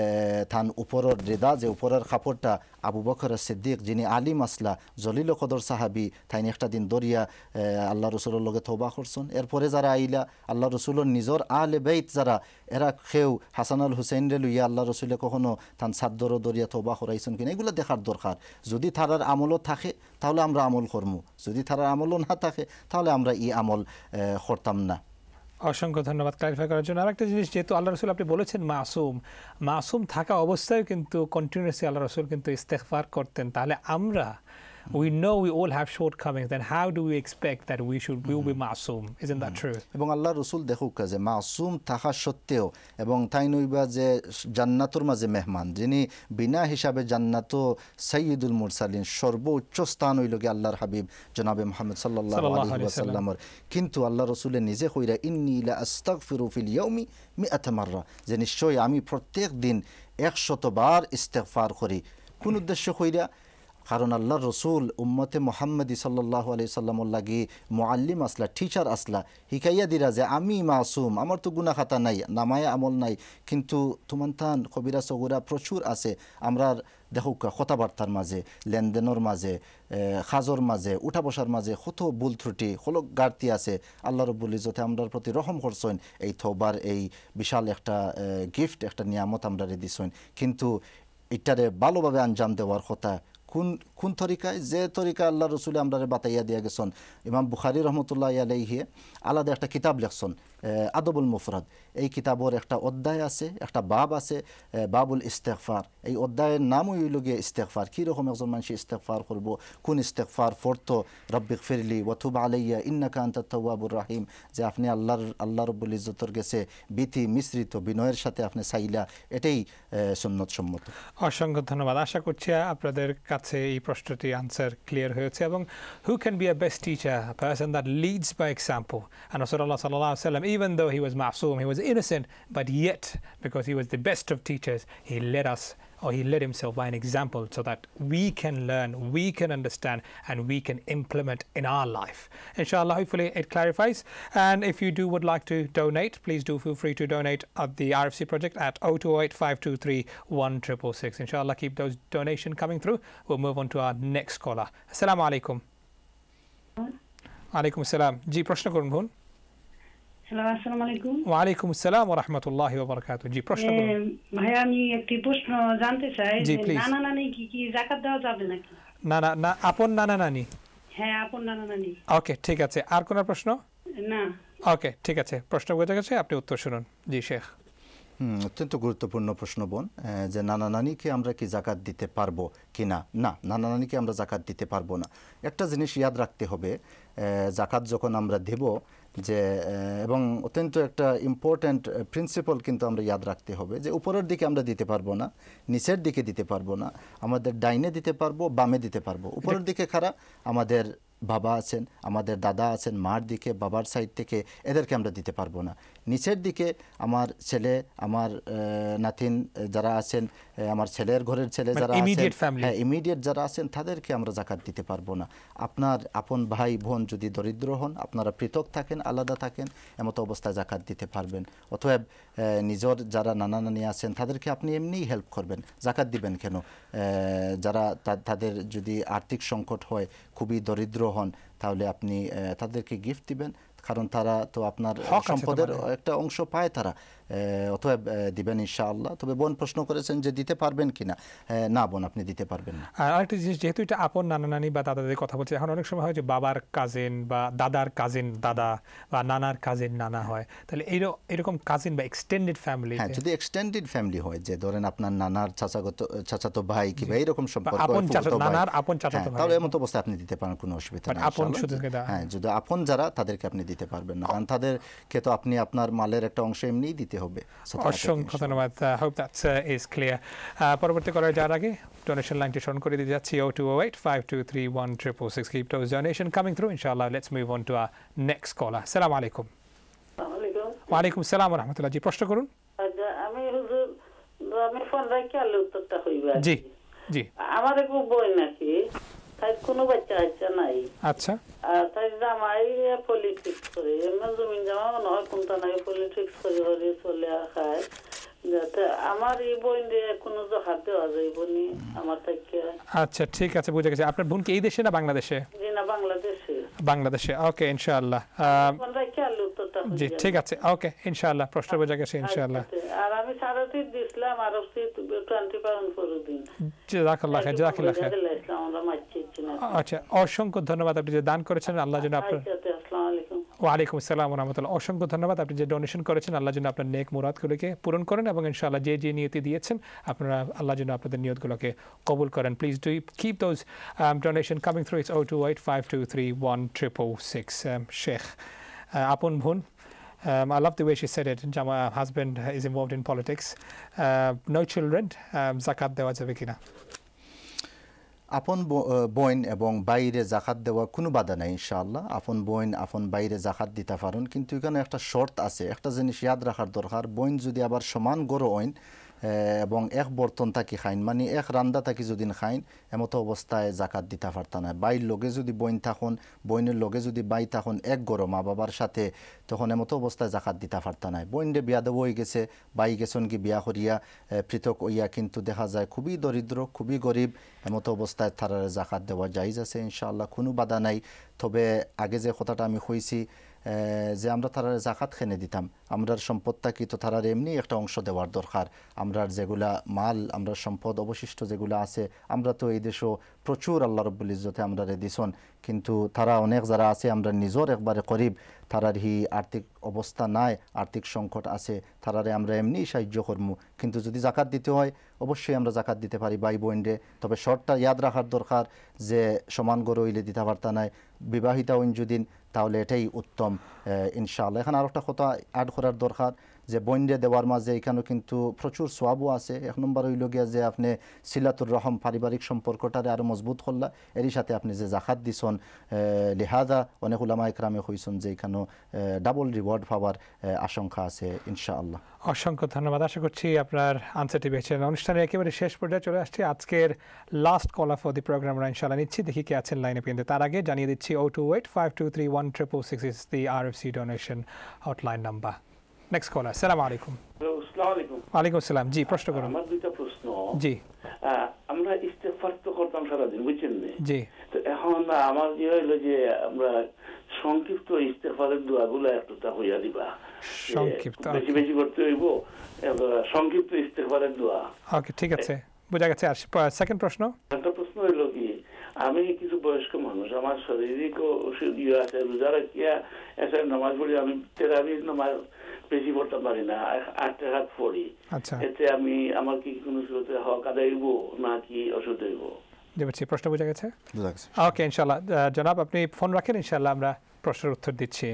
থান উপরের রেদা, যে উপরের কাপড়টা আবু বকর সিদ্দিক যিনি আলিম আসলা জলিল কদর সাহাবি, তাই একটা দিন দরিয়া আল্লাহ রসুলের লগে তওবা করছেন। এরপরে যারা আইলা আল্লাহ রসুলের নিজর আলে বেইত যারা, এরা খেউ হাসান আল হুসেন রে লইয়া আল্লাহ রসুলে কখনো তান সাদ্দর দরিয়া তওবা করাইছেন কিনা, এগুলো দেখার দরকার। যদি তারার আমলও থাকে তাহলে আমরা আমল করমু, যদি তারার আমলও না থাকে তাহলে আমরা ই আমল করতাম না। অসংখ্য ধন্যবাদ ক্লারিফাই করার জন্য। আরেকটা জিনিস, যেহেতু আল্লাহ রসুল আপনি বলেছেন মাসুম, মাসুম থাকা অবস্থায় কিন্তু কন্টিনিউয়াসলি আল্লাহ রসুল কিন্তু ইস্তেগফার করতেন, তাহলে আমরা we know we all have shortcomings, then how do we expect that we will be Masum? Isn't that true? এবং আল্লাহ রসুল দেখুক যে মাসুম থাকা সত্ত্বেও, এবং তাই নইবা যে জান্নাতুর মাঝে মেহমান, যিনি বিনা হিসাবে জান্নাত সাইয়্যিদুল মুরসালিন, সর্বোচ্চ স্থান হইল গিয়ে আল্লাহর হাবিব জনাবে মুহাম্মদ সাল্লাল্লাহু আলাইহি ওয়াসাল্লামের। কিন্তু আল্লাহ রসুলে নিজে কইরা ইন্নী লা আস্তাগফিরু ফিল ইয়াউমি মিআতা মাররা, যে নিশ্চয় আমি প্রত্যেক দিন 100 বার ইস্তেগফার করি। কোন উদ্দেশ্য কইরা? কারণ আল্লাহ রসুল উম্মতে মোহাম্মদী সাল্লাল্লাহু আলাইহি সাল্লামর লাগি মুআল্লিম আসলা, টিচার আসলা, হিকাইয়া দিরা যে আমি মাসুম, আমার তো গুনাহ খাতা নাই, নামায় আমল নাই, কিন্তু তুমান্তান কবিরা সগুরা প্রচুর আছে। আমরা দেখো কথাবার্তার মাঝে, লেনদেনের মাঝে, খাজর মাঝে, উঠা বসার মাঝে কত ভুল ত্রুটি, কত ঘাটতি আছে। আল্লাহ রব্বুল ইজ্জতে আমরার প্রতি রহম করছেন, এই তওবার এই বিশাল একটা গিফট, একটা নিয়ামত আমরা দিছেন। কিন্তু এটারে ভালোভাবে আঞ্জাম দেওয়ার কথা কোন তরিকায়? যে তরিকা আল্লাহ রসুলে আমরা বাতাইয়া দিয়া গেছেন। ইমাম বুখারী রহমতুল্লাহ আলাইহি আলাদা একটা কিতাব লেখছেন, আদবুল মুফরাদ। এই কিতাবের একটা অধ্যায় আছে, একটা বাব আছে, বাবুল ইস্তেগফার। এই অধ্যায়ের নাম হইল গিয়ে ইস্তেগফার। কীরকম একজন মানুষ ইস্তেগফার করব, কোন ইস্তেগফার ফরতো, রব্বিক ফিরলি ওয়া তুব আলাইয়া ইন্নাকা আনতাত তাওয়াবুর রাহিম, যে আপনি আল্লাহ রব্বুল ইজ্জতের কাছে ভীতি মিশ্রিত বিনয়ের সাথে আপনি চাইলা, এটাই সুন্নত সম্মত। অসংখ্য ধন্যবাদ। আশা করছি আপনাদের কাছে এই প্রশ্নটি আনসার ক্লিয়ার হয়েছে। এবং who can be a best teacher? A person that leads by example. And Rasulullah sallallahu alaihi wasallam, even though he was ma'soom, he was innocent, but yet because he was the best of teachers, he led us, or he led himself by an example, so that we can learn, we can understand, and we can implement in our life. Inshallah, hopefully it clarifies. And if you would like to donate, please do feel free to donate at the RFC project at 0285231666. Inshallah, keep those donations coming through. We'll move on to our next caller. Assalamu alaikum. Alaikum assalam. Ji, prashna korun bhun. Hello, আসসালামু আলাইকুম। ওয়া আলাইকুম আসসালাম ওয়া রাহমাতুল্লাহি ওয়া বারাকাতুহু। জি, প্রশ্ন করুন। ভাই, আমি একটি প্রশ্ন জানতে চাই, জি, যে নানা নানি কি যাকাত দেওয়া যাবে নাকি? না, আপন নানা নানি? হ্যাঁ, আপন নানা নানি। ওকে, ঠিক আছে। আর কোন প্রশ্ন? না। ওকে, ঠিক আছে, প্রশ্ন বুঝে গেছে, আপনি উত্তর শুনুন। জি শেখ। অত্যন্ত গুরুত্বপূর্ণ প্রশ্ন বোন, যে নানা নানিকে আমরা কি জাকাত দিতে পারবো কিনা? না, নানা নানিকে আমরা জাকাত দিতে পারবো না। একটা জিনিস ইয়াদ রাখতে হবে, জাকাত যখন আমরা দেব, যে এবং অত্যন্ত একটা ইম্পর্ট্যান্ট প্রিন্সিপাল কিন্তু আমরা ইয়াদ রাখতে হবে, যে উপরের দিকে আমরা দিতে পারবো না, নিচের দিকে দিতে পারবো না, আমাদের ডাইনে দিতে পারবো, বামে দিতে পারবো। উপরের দিকে কারা? আমাদের বাবা আছেন, আমাদের দাদা আছেন, মার দিকে, বাবার সাইড থেকে, এদেরকে আমরা দিতে পারবো না। নিচের দিকে আমার ছেলে, আমার নাতিন যারা আছেন, আমার ছেলের ঘরের ছেলে যারা আছেন, হ্যাঁ ইমিডিয়েট যারা আছেন, তাদেরকে আমরা জাকাত দিতে পারবো না। আপনার আপন ভাই বোন যদি দরিদ্র হন, আপনারা পৃথক থাকেন, আলাদা থাকেন, এমতো অবস্থায় জাকাত দিতে পারবেন। অতএব নিজের যারা নানা নানি আছেন তাদেরকে আপনি এমনিই হেল্প করবেন, জাকাত দিবেন কেন? যারা তাদের যদি আর্থিক সংকট হয়, খুবই দরিদ্র হন তাহলে আপনি তাদেরকে গিফট দিবেন, কারণ তারা তো আপনার সম্পদের একটা অংশ পায় তারা, অতএব দিবেন ইনশাআল্লাহ। তবে বোন প্রশ্ন করেছেন যে দিতে পারবেন কিনা, না বোন আপনি দিতে পারবেন না। আর আরেকটা জিনিস, যেহেতু এটা আপন নানা নানি বা দাদাদের কথা বলছে, এখন অনেক সময় হয় যে বাবার কাজিন বা দাদার কাজিন দাদা বা নানার কাজিন নানা হয়, তাহলে এরকম কাজিন বা এক্সটেন্ডেড ফ্যামিলি, হ্যাঁ যদি এক্সটেন্ডেড ফ্যামিলি হয়, যে ধরেন আপনার নানার চাচাতো ভাই কিংবা এইরকম সম্পর্ক, নানার আপন চাচাতো ভাই, তাহলে এমন অবস্থায় আপনি দিতে পারেন, কোনো অসুবিধা নেই। আপন শুধু হ্যাঁ যদি আপন যারা, তাদেরকে আপনি দিতে পারবেন না, কারণ তাদেরকে তো আপনি আপনার মালের একটা অংশ এমনিই দিতে হবে। অসংখ্য ধন্যবাদ। Hope that's is clear. পরবর্তী করার যাওয়ার আগে ডোনেশন লাইনটি স্মরণ করে দিতে যাচ্ছি 0208523166. Keep those donation coming through. Inshallah, let's move on to our next caller. Assalamu alaikum. Wa alaikum assalam wa rahmatullah. জি প্রশ্ন করুন। আমি হুজুর আমি ফোন রাখি আলো উত্তরটা হইবে। জি জি। আমার এক বই নাকি তাই কোনো বাচ্চা আছে নাই। আচ্ছা। আর তাই জামাই পলিটিক্স করে, এমন জমিন জমা মনে হয় কোনটা নাই, পলিটিক্স করে করে চলে খায়। আমার এই বই দিয়ে কোনো জহার দেওয়া যাইব নি আমার থেকে? আচ্ছা ঠিক আছে, বুঝে গেছি। আপনার বোন কি এই দেশে না বাংলাদেশে? জি না বাংলাদেশে। বাংলাদেশে, ওকে ইনশাআল্লাহ। জি ঠিক আছে, ওকে ইনশাআল্লাহ, প্রশ্ন বোঝা গেছে ইনশাআল্লাহ। আর আমি সারাটি দিছিলাম আর 20 পাউন্ড করে দিন। জাযাকাল্লাহ খাইর, জাযাকাল্লাহ খাইর। আচ্ছা অসংখ্য ধন্যবাদ আপনি যে দান করেছেন, আল্লাহ যেন আপনার। আসসালামু আলাইকুম। ওয়া আলাইকুম আসসালাম ওয়া রাহমাতুল্লাহ। অসংখ্য ধন্যবাদ আপনি যে ডোনেশন করেছেন, আল্লাহ যেন আপনার নেক মুরাদগুলোকে পূরণ করেন এবং ইনশাআল্লাহ যে যে নিয়তি দিয়েছেন আপনারা, আল্লাহ যেন আপনাদের নিয়তগুলোকে কবুল করেন। Please do keep those donation coming through. It's 0285231666. Sheikh আপন বোন, I love the way she said it. Jama husband is involved in politics. No children. Zakat dewa jabe kina? আপন বোন এবং বাইরে জাকাত দেওয়া কোনো বাধা নাই ইনশাআল্লাহ। আপন বোন আপন বাইরে জাকাত দিতে পারেন, কিন্তু এখানে একটা শর্ত আছে, একটা জিনিস ইয়াদ রাখার দরকার। বোন যদি আবার সমান গড় হইন এবং এক বর্তন থাকি খাইন, মানে এক রান্দা থাকি যদি খাইন, এমতো অবস্থায় জাকাত দিতে পারত না। বাইর লগে যদি বোন থাকুন, বোনের লগে যদি বাই থাকুন এক গড় মা বাবার সাথে, তখন এমতো অবস্থায় জাকাত দিতে পারত না। বোনরে বিয়া দেব হয়ে গেছে, বাই গেছেন কি বিয়া করিয়া পৃথক হইয়া, কিন্তু দেখা যায় খুবই দরিদ্র খুবই গরিব, এমতো অবস্থায় তারারে জাকাত দেওয়া জায়েজ আছে ইনশাআল্লাহ, কোনো বাধা নাই। তবে আগে যে কথাটা আমি কইছি যে আমরা তারারে জাকাত খেনে দিতাম, আমরার সম্পদটা কি তো তারার এমনি একটা অংশ দেওয়ার দরকার। আমরার যেগুলা মাল, আমরা সম্পদ অবশিষ্ট যেগুলো আছে, আমরা তো এই দেশও প্রচুর আল্লাহ রব্বুল ইজ্জতে আমরা দিছন, কিন্তু তারা অনেক যারা আছে আমরা নিজর একবারে করিব, তারার হি আর্থিক অবস্থা নাই, আর্থিক সংকট আছে, তারারে আমরা এমনি সাহায্য করবো। কিন্তু যদি জাকাত দিতে হয় অবশ্যই আমরা জাকাত দিতে পারি ভাই বোনরে। তবে শর্টটা ইয়াদ রাখার দরকার যে সমান গড় হইলে দিতে পারতা নাই, বিবাহিতা হইন যদি তাহলে এটাই উত্তম ইনশাআল্লাহ। এখানে আর একটা কথা অ্যাড করার দরকার যে বোনরে দেওয়ার মাঝে এখানেও কিন্তু প্রচুর সোয়াবও আছে। এক নম্বর হইল গিয়া যে আপনি সিলাতুর রহম পারিবারিক সম্পর্কটারে আরও মজবুত করলা, এরই সাথে আপনি যে জাকাত দিছন, লিহাজা অনেক উলামা ইকরামে হইছেন যে এখানেও ডাবল রিওয়ার্ড পাওয়ার আশঙ্কা আছে ইনশাআল্লাহ। অসংখ্য ধন্যবাদ। আশা করছি আপনার আনসারটি পেয়েছেন। অনুষ্ঠানের একেবারে শেষ পর্যায়ে চলে আসছে। আজকের last caller for the program আমরা ইনশাআল্লাহ নিচ্ছি, দেখি কে আছেন লাইনে। কিন্তু তার আগে জানিয়ে দিচ্ছি 0285231666 is the RFC donation hotline number. Next caller. Assalamu alaikum. আসসালামু আলাইকুম। ওয়ালাইকুম আসসালাম। জি প্রশ্ন করুন। আমার দুইটা প্রশ্ন। জি। আমরা ইস্তেগফার তো করতাম সারাদিন, বুঝছেন না? জি। তো এখন আমার যে হইলো যে আমরা সংক্ষিপ্ত ইস্তেগফারের দোয়াগুলো একটুটা হইয়া দিবা। সংক্ষিপ্ত বেশি বেশি করতে হইব, সংক্ষিপ্ত ইস্তেগফারের দোয়া। ওকে ঠিক আছে, বুঝা গেছে। আর সেকেন্ড প্রশ্ন? সেকেন্ড প্রশ্ন হইলো কি, আমি কিছু বয়স্ক মানুষ, আমার শারীরিক ইয়ে আছে, রোজা রাখিয়া এসে নামাজ পড়ি, আমি তেরাবির নামাজ বেশি পড়তে পারি না, 8 রাকাত পড়ি। এতে আমি আমার কি কোনো সুরতে হক আদায় হইব নাকি অসুধ হইব? জি বলছি, প্রশ্ন বুঝা গেছে। ওকে ইনশাআল্লাহ জনাব আপনি ফোন রাখেন, ইনশাআল্লাহ আমরা প্রশ্নের উত্তর দিচ্ছি।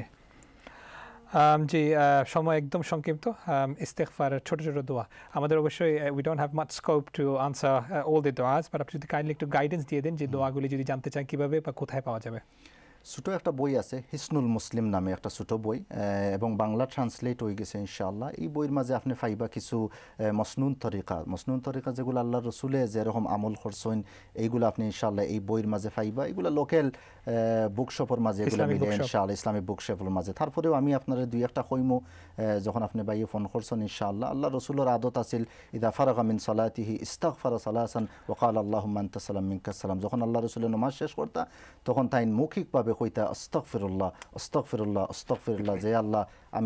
জি সময় একদম সংক্ষিপ্ত। ইস্তেগফার ছোট ছোট দোয়া আমাদের অবশ্যই we don't have much scope to answer all the দোয়াস, বাট আপনি যদি কাইন্ডলি একটু গাইডেন্স দিয়ে দেন যে দোয়াগুলি যদি জানতে চান কিভাবে বা কোথায় পাওয়া যাবে। ছোটো একটা বই আছে হিসনুল মুসলিম নামে একটা ছোটো বই এবং বাংলা ট্রান্সলেট হয়ে গেছে ইনশাআল্লাহ। এই বইয়ের মাঝে আপনি পাইবা কিছু মসনুন তরিকা যেগুলো আল্লাহ রসুলে যেরকম আমল করছেন এইগুলো আপনি ইনশাআল্লাহ এই বইয়ের মাঝে পাইবা। এগুলো লোকাল বুকশপের মাঝে এগুলো মিলে ইনশাআল্লাহ, ইসলামিক বুকশপের মাঝে। তারপরেও আমি আপনার দুই একটা কইমু যখন আপনি বাইয়ে ফোন করছেন ইনশাআল্লাহ। আল্লাহ রসুলের আদত আছিল ইদা ফারাগা মিন সালাতিহি ইস্তাগফারা সালাসান ওয়া ক্বালা আল্লাহুম্মা আনতা সালাম মিনকা সালাম। যখন আল্লাহ রসুলের নামাজ শেষ করতা তখন তাই মৌখিকভাবে কইতা আস্তাগফিরুল্লাহ আস্তাগফিরুল্লাহ আস্তাগফিরুল্লাহ, যে আল্লাহ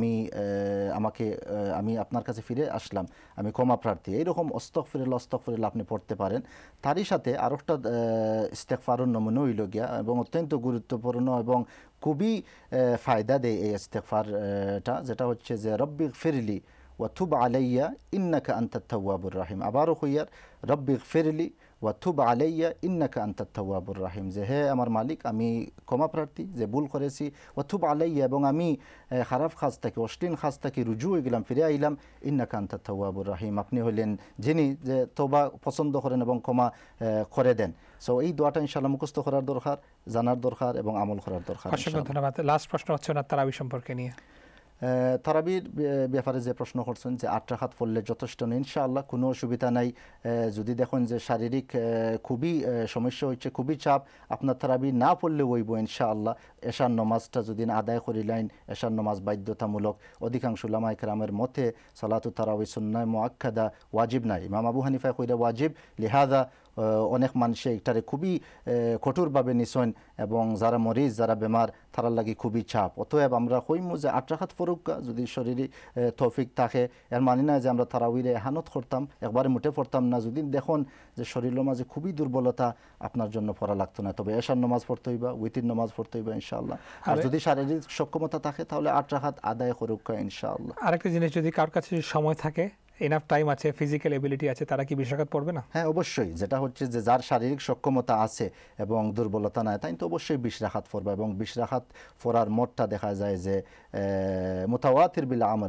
আমি আপনার কাছে ফিরে আসলাম, আমি ক্ষমা প্রার্থী। এইরকম আস্তাগফিরুল্লাহ আস্তাগফিরুল্লাহ আপনি পড়তে পারেন। তারই সাথে আরও একটা ইস্তেগফারের নমুনা হইল গিয়া এবং অত্যন্ত গুরুত্বপূর্ণ এবং খুবই ফায়দা দেয় এই ইস্তেগফারটা, যেটা হচ্ছে যে রব্বি গফিরলি ওয়া তুব আলাইয়া ইন্নাকা আনতাত তাওয়াবুর রাহিম। আবারও হইয়ার রব্বি গফিরলি ওয়া তুব আলাইয়া ইন্নাকা আনতাত তাওয়াবুর রাহিম, যে হে আমার মালিক আমি ক্ষমা প্রার্থী, যে ভুল করেছি। ওয়া তুব আলাইয়া, এবং আমি খারাপ কাজ থেকে অশ্লীল কাজ থেকে রুজু হয়ে গেলাম, ফিরে আইলাম। ইন্নাকা আনতাত তাওয়াবুর রাহিম, আপনি হইলেন যিনি যে তওবা পছন্দ করেন এবং ক্ষমা করে দেন। সো এই দোয়াটা ইনশাআল্লাহ মুখস্থ করার দরকার, জানার দরকার এবং আমল করার দরকার। অসংখ্য ধন্যবাদ। লাস্ট প্রশ্ন হচ্ছে না তারাবি সম্পর্কে নিয়ে। তারাবির ব্যাপারে যে প্রশ্ন করছেন যে 8 রাকাত পড়লে যথেষ্ট নেই, ইনশাআল্লাহ কোনো অসুবিধা নাই। যদি দেখেন যে শারীরিক খুবই সমস্যা হচ্ছে, খুবই চাপ, আপনার তারাবি না পড়লে হইব ইনশাআল্লাহ। এশার নমাজটা যদি আদায় করিলেন, এশার নমাজ বাধ্যতামূলক। অধিকাংশ উলামায়ে কেরামের মতে সালাতু তারাবি সুন্নাহ মুআক্কাদা ওয়াজিব নাই। ইমাম আবু হানিফা কইরা ওয়াজিব, লিহাজা অনেক মানুষে এটারে খুবই কঠোরভাবে নিছেন এবং যারা মরিজ যারা বেমার তারার লাগি খুবই চাপ। অতএব আমরা কইমু যে 8 রাকাত ফরুকা যদি শরীরে তৌফিক থাকে, এর মানে না যে আমরা তারাবিরে এহানত করতাম, একবারে মুঠে পড়তাম না। যদি দেখুন যে শরীরের মাঝে খুবই দুর্বলতা, আপনার জন্য পড়া লাগতো না, তবে এশার নামাজ পড়তে হইবা, উইতির নামাজ পড়তে হইবা ইনশাআল্লাহ। আর যদি শারীরিক সক্ষমতা থাকে তাহলে 8 রাকাত আদায় করুকা ইনশাআল্লাহ। আরেকটা জিনিস, যদি কার কাছে সময় থাকে, এনাফ টাইম আছে, ফিজিক্যাল এবিলিটি আছে, তারা কি 20 রাকাত পড়বে না? হ্যাঁ অবশ্যই, যেটা হচ্ছে যে যার শারীরিক সক্ষমতা আছে এবং দুর্বলতা নাই, তাই তো অবশ্যই 20 রাকাত পড়বে। এবং 20 রাকাত পড়ার মোটটা দেখা যায় যে মুতাওয়াতির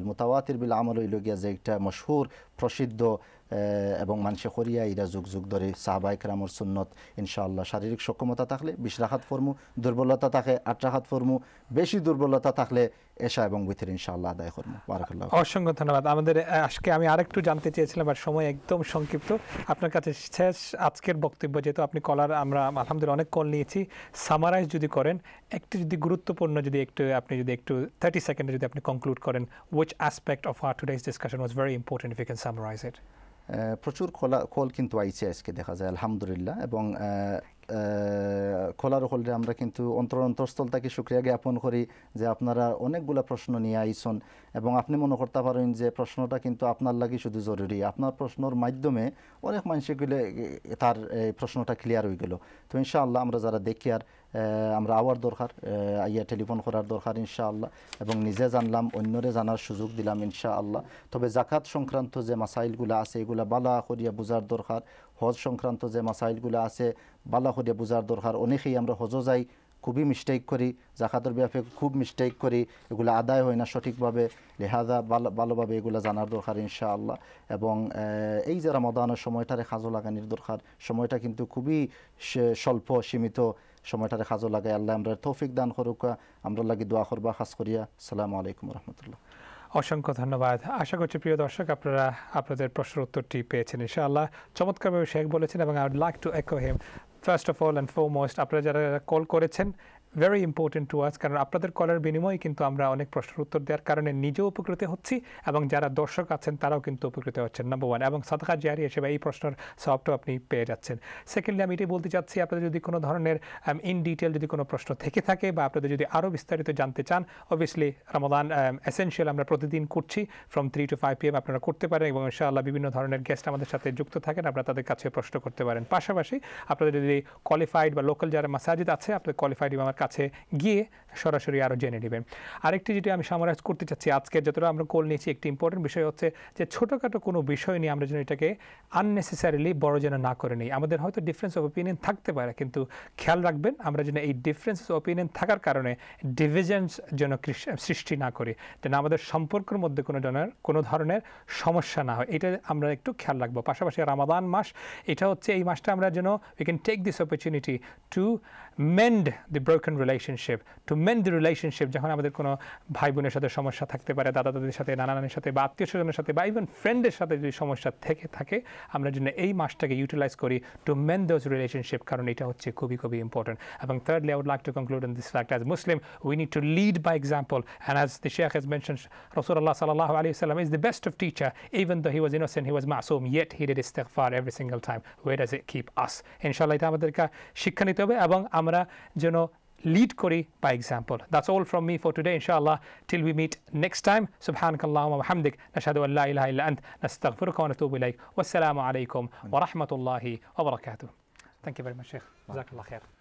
বিল আমল হইল গিয়া যে একটা মশহুর প্রসিদ্ধ এবং মানুষে করিয়া এরা যুগ যুগ ধরে সাহাবায়ে কেরামের সুন্নত। ইনশাআল্লাহ শারীরিক সক্ষমতা থাকলে 20 রাকাত ফরমু, দুর্বলতা থাকে 8 রাকাত ফরমু, বেশি দুর্বলতা থাকলে এশা এবং বিতর ইনশাআল্লাহ আদায় করবো। বারাকাল্লাহ। অসংখ্য ধন্যবাদ। আমাদের আজকে আমি আরেকটু জানতে চেয়েছিলাম, আর সময় একদম সংক্ষিপ্ত। আপনার কাছে শেষ আজকের বক্তব্য, যেহেতু আপনি কলার, আমরা আলহামদুলিল্লাহ অনেক কল নিয়েছি, সামারাইজ যদি করেন একটু, যদি গুরুত্বপূর্ণ যদি একটু আপনি যদি একটু 30 সেকেন্ডে যদি আপনি কনক্লুড করেন, which aspect of our today's discussion was very important, if you can summarize it. প্রচুর কল কিন্তু আইছে আজকে দেখা যায় আলহামদুলিল্লাহ, এবং খোলার হলে আমরা কিন্তু অন্তরস্থল থেকে শুকরিয়া জ্ঞাপন করি যে আপনারা অনেকগুলো প্রশ্ন নিয়ে আইসন, এবং আপনি মনে করতে পারেন যে প্রশ্নটা কিন্তু আপনার লাগি শুধু জরুরি, আপনার প্রশ্নর মাধ্যমে অনেক মানুষগুলো তার প্রশ্নটা ক্লিয়ার হয়ে গেল। তো ইনশাআল্লাহ আমরা যারা দেখি আর আমরা আওয়ার দরকার, আইয়া টেলিফোন করার দরকার ইনশাআল্লাহ, এবং নিজে জানলাম অন্যরে জানার সুযোগ দিলাম ইনশাআল্লাহ। তবে জাকাত সংক্রান্ত যে মাসাইলগুলো আছে এগুলা বালা করিয়া বোঝার দরকার, হজ সংক্রান্ত যে মাসাইলগুলো আছে বালা করিয়া বোঝার দরকার। অনেকেই আমরা হজ যাই খুবই মিস্টেক করি, জাকাতের ব্যাপারে খুব মিস্টেক করি, এগুলো আদায় হয় না সঠিকভাবে, লিহাজা ভালোভাবে এগুলো জানার দরকার ইনশাআল্লাহ। এবং এই যে রমাদানের সময়টারে কাজে লাগানোর দরকার, সময়টা কিন্তু খুবই স্বল্প সীমিত, সময়টারে কাজে লাগাই আল্লাহ আমরা তৌফিক দান করুক। আমরা লাগি দোয়া করবা খাস করিয়া। আসসালামু আলাইকুম রহমতুল্লাহ। অসংখ্য ধন্যবাদ। আশা করছি প্রিয় দর্শক আপনারা আপনাদের প্রশ্নের উত্তরটি পেয়েছেন ইনশাআল্লাহ। চমৎকারভাবে শেখ বলেছেন, এবং I would like to echo him. First of all and foremost, আপনারা যারা কল করেছেন, ভেরি ইম্পর্টেন্ট টু আস, কারণ আপনাদের কলের বিনিময়ে কিন্তু আমরা অনেক প্রশ্নের উত্তর দেওয়ার কারণে নিজেও উপকৃত হচ্ছি, এবং যারা দর্শক আছেন তারাও কিন্তু উপকৃত হচ্ছেন, নাম্বার 1। এবং সাদকা জারি হিসেবে এই প্রশ্নের সবটাও আপনি পেয়ে যাচ্ছেন। সেকেন্ডলি আমি এটাই বলতে চাচ্ছি, আপনাদের যদি কোনো ধরনের ইন ডিটেল যদি কোনো প্রশ্ন থেকে থাকে, বা আপনাদের যদি আরও বিস্তারিত জানতে চান, অবভিয়াসলি রমাদান এসেনশিয়াল আমরা প্রতিদিন করছি ফ্রম 3 to 5 PM, আপনারা করতে পারেন, এবং ইনশাআল্লাহ বিভিন্ন ধরনের গেস্ট আমাদের সাথে যুক্ত থাকেন, আপনারা তাদের কাছে প্রশ্ন করতে পারেন। পাশাপাশি আপনাদের যদি কোয়ালিফাইড বা লোকাল যারা মাসাজিদ আছে, আপনাদের কোয়ালিফাইড ইমামের কাছে গিয়ে সরাসরি আরও জেনে নেবেন। আরেকটি যেটি আমি সামারাইজ করতে চাচ্ছি, আজকে যতটা আমরা কল নিয়েছি, একটি ইম্পর্টেন্ট বিষয় হচ্ছে যে ছোটোখাটো কোনো বিষয় নিয়ে আমরা যেন এটাকে আননেসেসারিলি বড় যেন না করে নিই। আমাদের হয়তো ডিফারেন্স অফ ওপিনিয়ন থাকতে পারে, কিন্তু খেয়াল রাখবেন আমরা যেন এই ডিফারেন্স অফ ওপিনিয়ন থাকার কারণে ডিভিশনস যেন সৃষ্টি না করি, যেন আমাদের সম্পর্কের মধ্যে কোনো ধরনের সমস্যা না হয়, এটা আমরা একটু খেয়াল রাখবো। পাশাপাশি রামাদান মাস, এটা হচ্ছে এই মাসটা আমরা যেন we can take this opportunity to mend the broken broken relationship, to mend the relationship, যখন আমাদের কোনো ভাই বোনের সাথে সমস্যা থাকতে পারে, দাদা দাদির সাথে, নানা নানির সাথে, বা আত্মীয় স্বজনের সাথে, বা ইভেন ফ্রেন্ডের সাথে যদি সমস্যা থেকে থাকে, আমরা যেন এই মাসটাকে ইউটিলাইজ করি টু মেন্ড দোজ রিলেশনশিপ, কারণ এটা হচ্ছে খুবই খুবই ইম্পর্টেন্ট। এবং thirdly, I would like to conclude on this fact, as Muslim, we need to lead by example, and as the Sheikh has mentioned, Rasulullah sallallahu alayhi wa sallam is the best of teacher. Even though he was innocent, he was ma'soom, yet he did istighfar every single time. Where does it keep us? Inshallah, এটা আমাদেরকে শিক্ষা নিতে হবে এবং আমরা যেন lead kori by example. That's all from me for today, inshallah. Till we meet next time. Subhanakallahumma wa hamdik. Nashhadu an la ilaha illa ant. Nastaghfiruka wa natubu ilayk. Wassalamu alaykum wa rahmatullahi wa barakatuh. Thank you very much, Sheikh. Jazakallah khair.